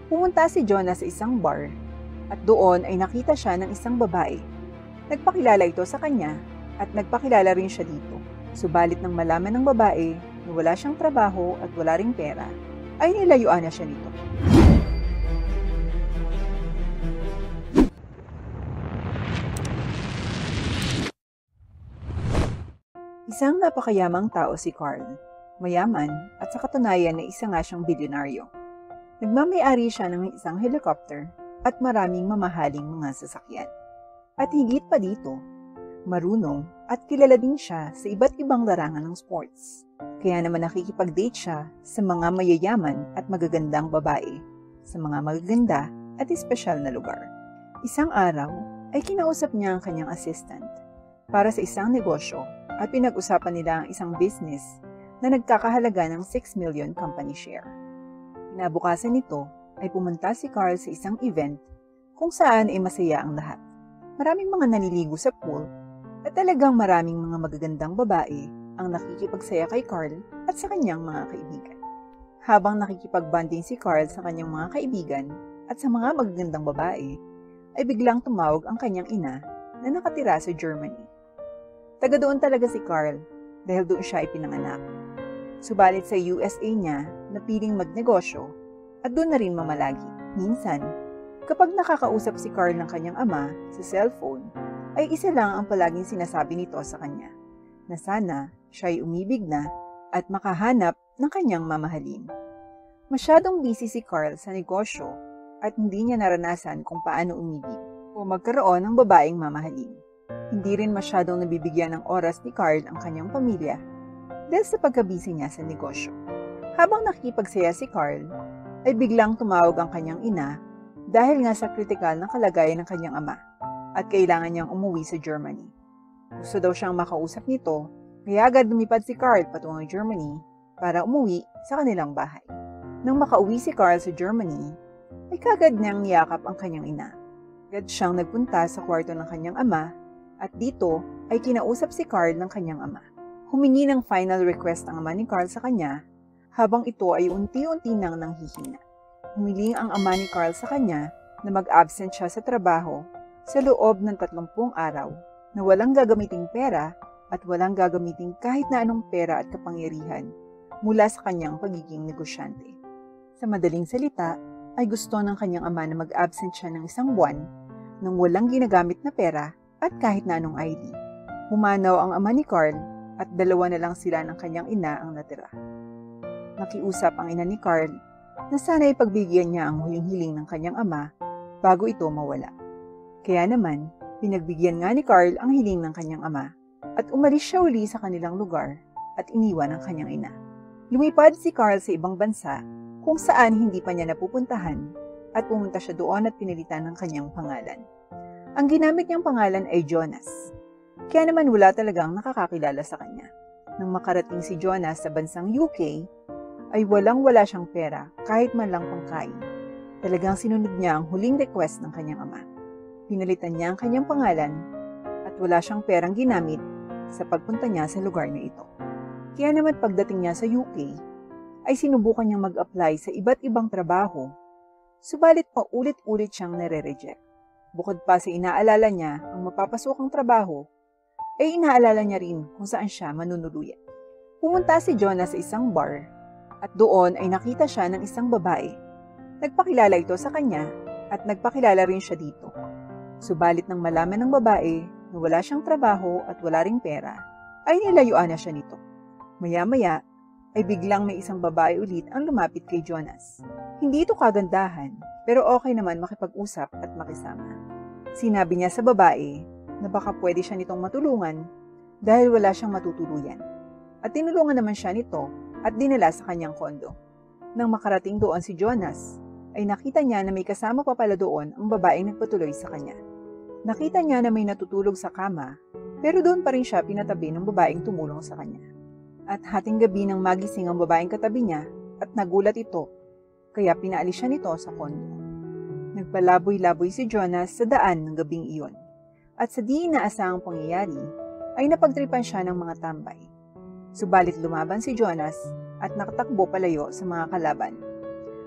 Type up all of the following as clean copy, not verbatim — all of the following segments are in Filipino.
Pumunta si Jonas sa isang bar at doon ay nakita siya ng isang babae. Nagpakilala ito sa kanya at nagpakilala rin siya dito. Subalit nang malaman ng babae na wala siyang trabaho at wala ring pera, ay nilayuan na siya nito. Isang napakayamang tao si Carl. Mayaman at sa katunayan na isa nga siyang bilyonaryo. Nagmamay-ari siya ng isang helicopter at maraming mamahaling mga sasakyan. At higit pa dito, marunong at kilala din siya sa iba't ibang larangan ng sports. Kaya naman nakikipag-date siya sa mga mayayaman at magagandang babae, sa mga magaganda at espesyal na lugar. Isang araw ay kinausap niya ang kanyang assistant para sa isang negosyo at pinag-usapan nila ang isang business na nagkakahalaga ng 6 million company share. Kinabukasan nito ay pumunta si Carl sa isang event kung saan ay masaya ang lahat. Maraming mga naliligo sa pool at talagang maraming mga magagandang babae ang nakikipagsaya kay Carl at sa kanyang mga kaibigan. Habang nakikipag-bonding si Carl sa kanyang mga kaibigan at sa mga magagandang babae, ay biglang tumawag ang kanyang ina na nakatira sa Germany. Taga doon talaga si Carl dahil doon siya ipinanganak. Subalit sa USA niya napiling magnegosyo at doon na rin mamalagi. Minsan, kapag nakakausap si Carl ng kanyang ama sa cellphone, ay isa lang ang palaging sinasabi nito sa kanya, na sana siya ay umibig na at makahanap ng kanyang mamahalin. Masyadong busy si Carl sa negosyo at hindi niya naranasan kung paano umibig o magkaroon ng babaeng mamahalin. Hindi rin masyadong nabibigyan ng oras ni Carl ang kanyang pamilya dahil sa pagkabisi niya sa negosyo. Habang nakikipagsaya si Carl, ay biglang tumawag ang kanyang ina dahil nga sa kritikal na kalagayan ng kanyang ama at kailangan niyang umuwi sa Germany. Gusto daw siyang makausap nito, kaya agad lumipad si Carl patungong Germany para umuwi sa kanilang bahay. Nang makauwi si Carl sa Germany, ay kagad niyang niyakap ang kanyang ina. Agad siyang nagpunta sa kwarto ng kanyang ama at dito ay kinausap si Carl ng kanyang ama. Humingi ng final request ang ama ni Carl sa kanya habang ito ay unti-unti nang nanghihina. Humiling ang ama ni Carl sa kanya na mag-absent siya sa trabaho sa loob ng 30 araw na walang gagamiting pera at walang gagamiting kahit na anong pera at kapangyarihan mula sa kanyang pagiging negosyante. Sa madaling salita, ay gusto ng kanyang ama na mag-absent siya ng 1 buwan nang walang ginagamit na pera at kahit na anong ID. Pumanaw ang ama ni Carl at 2 na lang sila ng kanyang ina ang natira. Nakiusap ang ina ni Carl na sana ipagbigyan niya ang huling hiling ng kanyang ama bago ito mawala. Kaya naman, pinagbigyan nga ni Carl ang hiling ng kanyang ama at umalis siya uli sa kanilang lugar at iniwan ang kanyang ina. Lumipad si Carl sa ibang bansa kung saan hindi pa niya napupuntahan at pumunta siya doon at pinilitan ng kanyang pangalan. Ang ginamit niyang pangalan ay Jonas. Kaya naman wala talagang nakakakilala sa kanya. Nang makarating si Jonas sa bansang UK, ay walang-wala siyang pera kahit man lang pangkain. Talagang sinunod niya ang huling request ng kanyang ama. Pinalitan niya ang kanyang pangalan at wala siyang perang ginamit sa pagpunta niya sa lugar na ito. Kaya naman pagdating niya sa UK, ay sinubukan niyang mag-apply sa iba't ibang trabaho, subalit paulit-ulit siyang nare-reject. Bukod pa sa inaalala niya ang mapapasukang trabaho, ay inaalala niya rin kung saan siya manunuluyan. Pumunta si Jonas sa isang bar at doon ay nakita siya ng isang babae. Nagpakilala ito sa kanya at nagpakilala rin siya dito. Subalit nang malaman ng babae na wala siyang trabaho at wala ring pera, ay nilayuan na siya nito. Maya-maya ay biglang may isang babae ulit ang lumapit kay Jonas. Hindi ito kagandahan, pero okay naman makipag-usap at makisama. Sinabi niya sa babae na baka pwede siya nitong matulungan dahil wala siyang matutuluyan. At tinulungan naman siya nito at dinala sa kanyang kondo. Nang makarating doon si Jonas, ay nakita niya na may kasama pa pala doon ang babaeng nagpatuloy sa kanya. Nakita niya na may natutulog sa kama, pero doon pa rin siya pinatabi ng babaeng tumulong sa kanya. At hating gabi nang magising ang babaeng katabi niya at nagulat ito, kaya pinaalis siya nito sa kondo. Nagpalaboy-laboy si Jonas sa daan ng gabing iyon. At sa di inaasahang pangyayari, ay napagtripan siya ng mga tambay. Subalit lumaban si Jonas at nakatakbo palayo sa mga kalaban.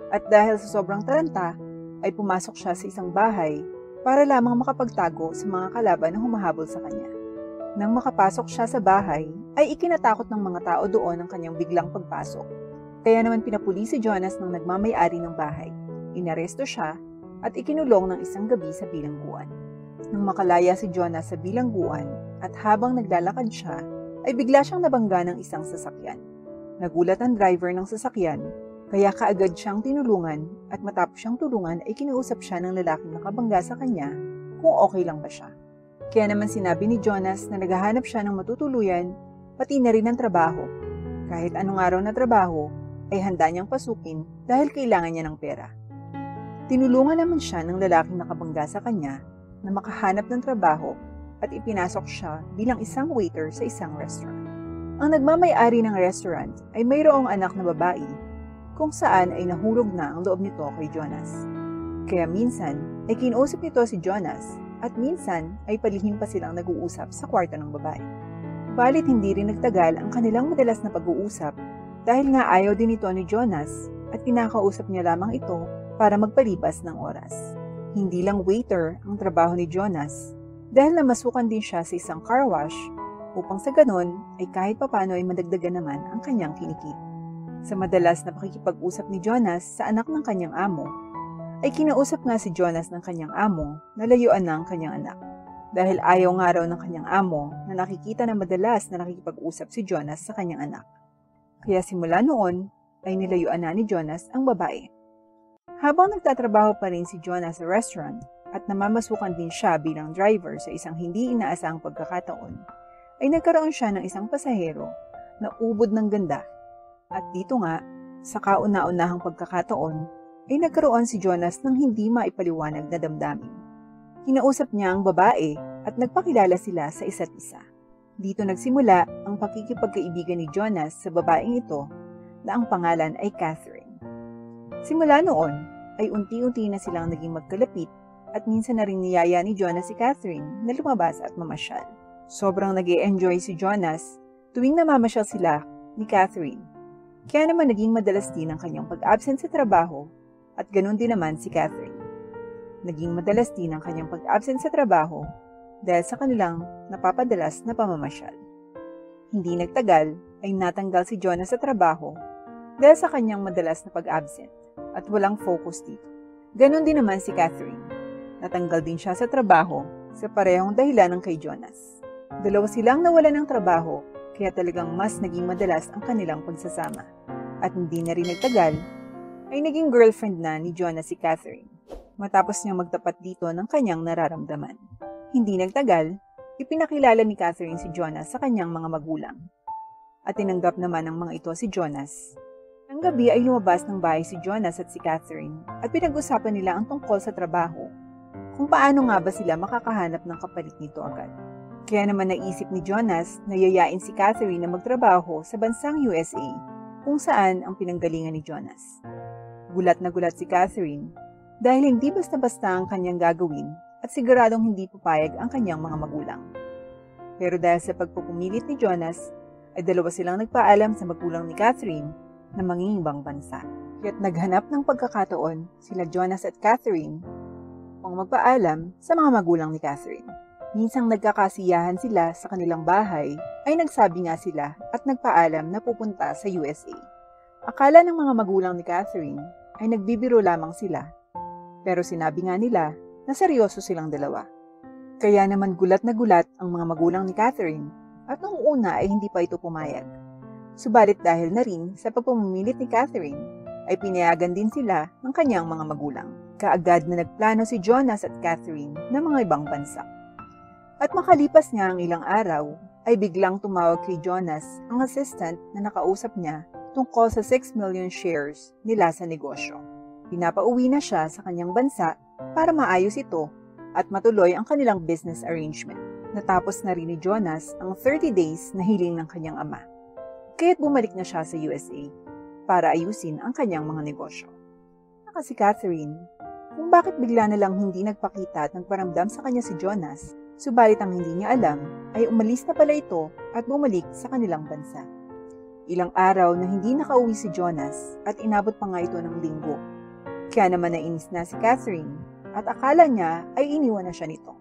At dahil sa sobrang taranta, ay pumasok siya sa isang bahay para lamang makapagtago sa mga kalaban na humahabol sa kanya. Nang makapasok siya sa bahay, ay ikinatakot ng mga tao doon ang kanyang biglang pagpasok. Kaya naman pinapuli si Jonas ng nagmamay-ari ng bahay. Inaresto siya at ikinulong ng isang gabi sa bilangguan. Nang makalaya si Jonas sa bilangguan at habang naglalakad siya, ay bigla siyang nabangga ng isang sasakyan. Nagulat ang driver ng sasakyan, kaya kaagad siyang tinulungan at matapos siyang tulungan ay kinausap siya ng lalaking nakabangga sa kanya kung okay lang ba siya. Kaya naman sinabi ni Jonas na naghahanap siya ng matutuluyan, pati na rin ng trabaho. Kahit anong araw na trabaho, ay handa niyang pasukin dahil kailangan niya ng pera. Tinulungan naman siya ng lalaking nakabangga sa kanya na makahanap ng trabaho at ipinasok siya bilang isang waiter sa isang restaurant. Ang nagmamay-ari ng restaurant ay mayroong anak na babae kung saan ay nahulog na ang loob nito kay Jonas. Kaya minsan ay kinausap nito si Jonas at minsan ay palihim pa silang nag-uusap sa kwarto ng babae. Balit hindi rin nagtagal ang kanilang madalas na pag-uusap dahil nga ayaw din ito ni Jonas at kinakausap niya lamang ito para magpalipas ng oras. Hindi lang waiter ang trabaho ni Jonas dahil namasukan din siya sa isang car wash upang sa ganon ay kahit papano ay madagdagan naman ang kanyang kinikita. Sa madalas na pakikipag-usap ni Jonas sa anak ng kanyang amo, ay kinausap nga si Jonas ng kanyang amo na layuan na ang kanyang anak. Dahil ayaw nga raw ng kanyang amo na nakikita na madalas na nakikipag-usap si Jonas sa kanyang anak. Kaya simula noon ay nilayuan na ni Jonas ang babae. Habang nagtatrabaho pa rin si Jonas sa restaurant at namamasukan din siya bilang driver sa isang hindi inaasahang pagkakataon, ay nagkaroon siya ng isang pasahero na ubod ng ganda. At dito nga, sa kauna-unahang pagkakataon, ay nagkaroon si Jonas ng hindi maipaliwanag na damdamin. Kinausap niya ang babae at nagpakilala sila sa isa't isa. Dito nagsimula ang pakikipagkaibigan ni Jonas sa babaeng ito na ang pangalan ay Catherine. Simula noon ay unti-unti na silang naging magkalapit at minsan na rin niyaya ni Jonas si Catherine na lumabas at mamasyal. Sobrang nag-e-enjoy si Jonas tuwing namamasyal sila ni Catherine. Kaya naman naging madalas din ang kanyang pag-absent sa trabaho at ganun din naman si Catherine. Naging madalas din ang kanyang pag-absent sa trabaho dahil sa kanilang napapadalas na pamamasyal. Hindi nagtagal ay natanggal si Jonas sa trabaho dahil sa kanyang madalas na pag-absent at walang focus dito. Ganun din naman si Catherine. Natanggal din siya sa trabaho sa parehong dahilan ng kay Jonas. Dalawa silang nawalan ng trabaho kaya talagang mas naging madalas ang kanilang pagsasama. At hindi na rin nagtagal, ay naging girlfriend na ni Jonas si Catherine, matapos niyang magtapat dito ng kanyang nararamdaman. Hindi nagtagal, ipinakilala ni Catherine si Jonas sa kanyang mga magulang. At tinanggap naman ng mga ito si Jonas. Ang gabi ay lumabas ng bahay si Jonas at si Catherine at pinag-usapan nila ang tungkol sa trabaho, kung paano nga ba sila makakahanap ng kapalit nito agad. Kaya naman naisip ni Jonas na yayain si Catherine na magtrabaho sa bansang USA kung saan ang pinanggalingan ni Jonas. Gulat na gulat si Catherine dahil hindi basta-basta ang kanyang gagawin at siguradong hindi papayag ang kanyang mga magulang. Pero dahil sa pagpupumilit ni Jonas, ay dalawa silang nagpaalam sa magulang ni Catherine na mangingibang bansa. Kaya't naghanap ng pagkakataon sila Jonas at Catherine upang magpaalam sa mga magulang ni Catherine. Minsang nagkakasiyahan sila sa kanilang bahay, ay nagsabi nga sila at nagpaalam na pupunta sa USA. Akala ng mga magulang ni Catherine ay nagbibiro lamang sila, pero sinabi nga nila na seryoso silang dalawa. Kaya naman gulat na gulat ang mga magulang ni Catherine at noong una ay hindi pa ito pumayag. Subalit dahil na rin sa pagpumumilit ni Catherine, ay pinayagan din sila ng kanyang mga magulang. Kaagad na nagplano si Jonas at Catherine ng mga ibang bansa. At makalipas nga ang ilang araw, ay biglang tumawag kay Jonas ang assistant na nakausap niya tungkol sa 6 million shares nila sa negosyo. Pinapauwi na siya sa kanyang bansa para maayos ito at matuloy ang kanilang business arrangement. Natapos na rin ni Jonas ang 30 days na hiling ng kanyang ama. Kaya't bumalik na siya sa USA para ayusin ang kanyang mga negosyo. Naka si Catherine, kung bakit bigla na lang hindi nagpakita at nagparamdam sa kanya si Jonas. Subalit ang hindi niya alam ay umalis na pala ito at bumalik sa kanilang bansa. Ilang araw na hindi nakauwi si Jonas at inabot pa nga ito ng linggo Kaya naman nainis na si Catherine at akala niya ay iniwan na siya nito.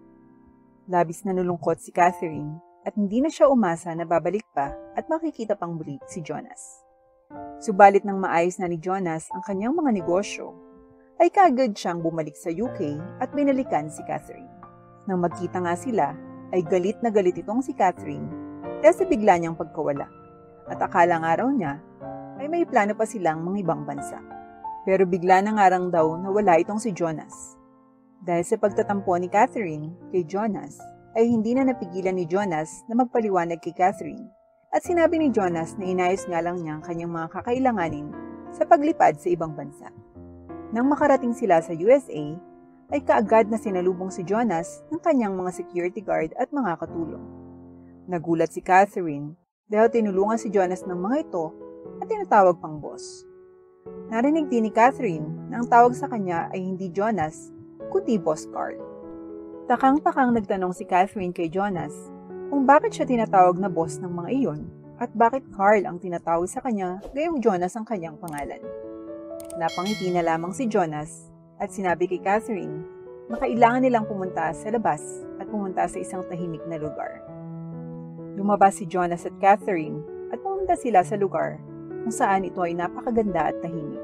Labis na nalungkot si Catherine at hindi na siya umasa na babalik pa at makikita pang muli si Jonas. Subalit nang maayos na ni Jonas ang kanyang mga negosyo, ay kaagad siyang bumalik sa UK at binalikan si Catherine. Nang magkita nga sila, ay galit na galit itong si Catherine dahil sa bigla niyang pagkawala. At akala nga raw niya ay may plano pa silang mga ibang bansa. Pero bigla na nga daw nawala itong si Jonas. Dahil sa pagtatampo ni Catherine kay Jonas, ay hindi na napigilan ni Jonas na magpaliwanag kay Catherine. At sinabi ni Jonas na inayos nga lang niya ang kanyang mga kakailanganin sa paglipad sa ibang bansa. Nang makarating sila sa USA, ay kaagad na sinalubong si Jonas ng kanyang mga security guard at mga katulong. Nagulat si Catherine dahil tinulungan si Jonas ng mga ito at tinatawag pang boss. Narinig din ni Catherine na ang tawag sa kanya ay hindi Jonas, kundi Boss Carl. Takang-takang nagtanong si Catherine kay Jonas kung bakit siya tinatawag na boss ng mga iyon at bakit Carl ang tinatawag sa kanya gayong Jonas ang kanyang pangalan. Napangiti na lamang si Jonas at sinabi kay Catherine na kailangan nilang pumunta sa labas at pumunta sa isang tahimik na lugar. Lumabas si Jonas at Catherine at pumunta sila sa lugar kung saan ito ay napakaganda at tahimik.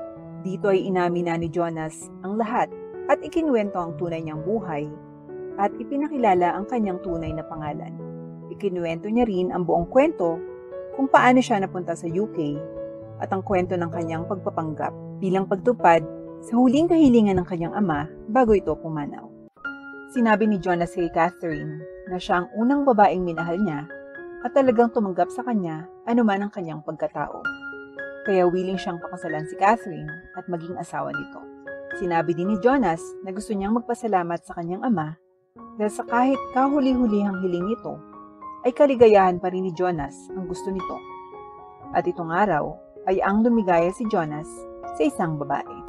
Dito ay inamin na ni Jonas ang lahat at ikinuwento ang tunay niyang buhay at ipinakilala ang kanyang tunay na pangalan. Ikinuwento niya rin ang buong kwento kung paano siya napunta sa UK at ang kwento ng kanyang pagpapanggap bilang pagtupad sa huling kahilingan ng kanyang ama bago ito pumanaw. Sinabi ni Jonas kay Catherine na siya ang unang babaeng minahal niya at talagang tumanggap sa kanya anuman ang kanyang pagkatao. Kaya willing siyang pakasalan si Catherine at maging asawa nito. Sinabi din ni Jonas na gusto niyang magpasalamat sa kanyang ama dahil sa kahit kahuli-hulihang hiling nito, ay kaligayahan pa rin ni Jonas ang gusto nito. At itong araw ay ang lumigaya si Jonas sa isang babae.